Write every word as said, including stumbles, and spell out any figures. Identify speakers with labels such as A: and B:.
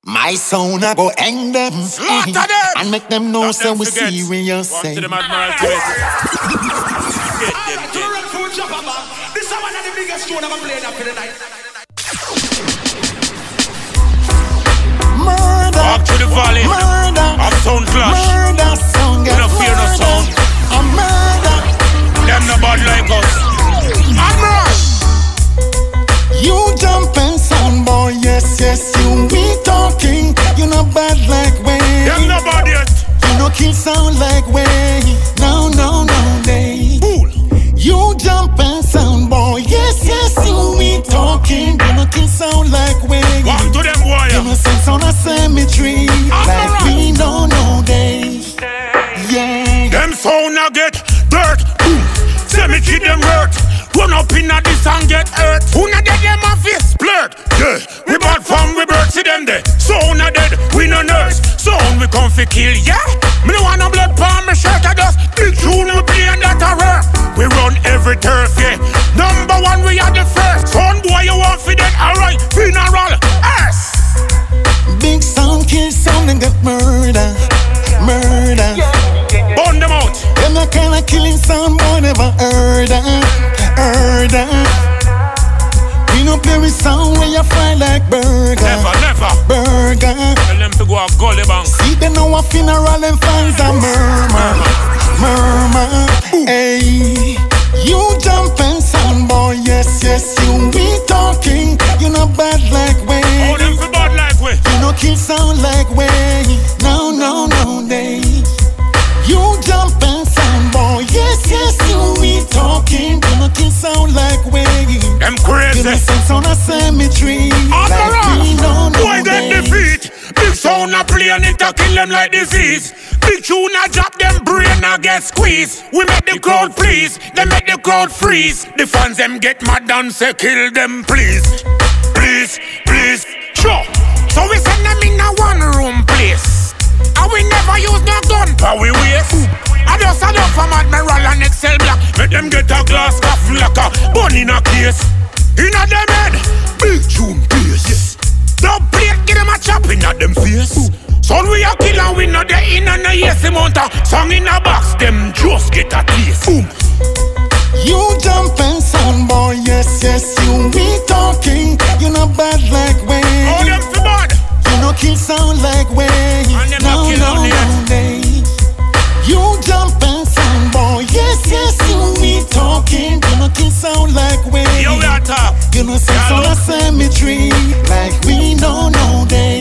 A: My sound I go hang them,
B: Slaughter them
A: and make them know so we
B: forget.
A: serious.
B: Walk to them Admiral tibet. Get them dead.
C: This is one of the biggest tune I'm playing up for the night.
A: Murder,
B: Walk to the valley.
A: murder,
B: Of sound clash.
A: murder song.
B: We don't fear no sound.
A: A murder.
B: Them no bad like us. Admiral.
A: You jumping sound boy, yes, yes, you we talking. You not bad like way.
B: Them no bad yet.
A: You no kill sound like way. No, no, no, they.
B: Fool.
A: You jumping sound boy, yes, yes, you we talking. You no kill sound like way.
B: Walk to them
A: You
B: wire.
A: no sense on a cemetery. Like we don't know they. Yeah.
B: Them sound a get dirt. Boom. Cemetery them hurt. Run up in a this and get hurt. Who not dead them a face blurred. Yeah, we bad from we birth to them there. Sound a dead, we no nurse. Sound we come fi kill, yeah. Me no want no blood palm me shirt. I just big tune we play and that a work. We run every turf, yeah. Number one we are the first. Sound boy you want fi dead, alright. Funeral, earth.
A: Big sound kill sound and get murder. Murder.
B: Burn them out.
A: Them the kind of killing sound boy never heard of. Heard of. We no play with sound when you fry like burger.
B: Never, never.
A: Burger.
B: Tell them to go a gully bank.
A: See them know a funeral and fans a murmur. Murmur. Hey. You jumping sound boy, yes, yes, you we talking. You no bad like way.
B: Oh, them fi bad like we.
A: You no kill sound like way. No, no, no, they. You jumping sound boy, yes, yes, you we talking. You no kill sound like way.
B: Them
A: You
B: crazy.
A: no sense on a cemetery. Like we don't know
B: Boy get
A: they.
B: defeat. Big sound a play and it a kill them like disease. Big tune a drop them brain a get squeezed. We make the crowd please, they make the crowd freeze. The fans them get mad and say kill them please. Please, please, sure. So we send them in a one room place. And we never use no gun for we waste. I just had up from Admiral and Excel Black. Make them get a glass coffin like a bun in a case. In a them head, big tune bass. The plate give them a chop in a them face. Son we a kill and we know they in and a yes amount of song in a box. Them just get a taste. Boom.
A: You jumping sound boy, yes, yes, you we talking. You no bad like way.
B: Oh them for bad.
A: You no kill sound like way.
B: And them
A: No,
B: no kill
A: no,
B: on the
A: no, they. You jumping sound boy, yes, yes, you we talking. You no kill sound like way.
B: Yo we a talk.
A: You no sense on a cemetery. Like we don't know they.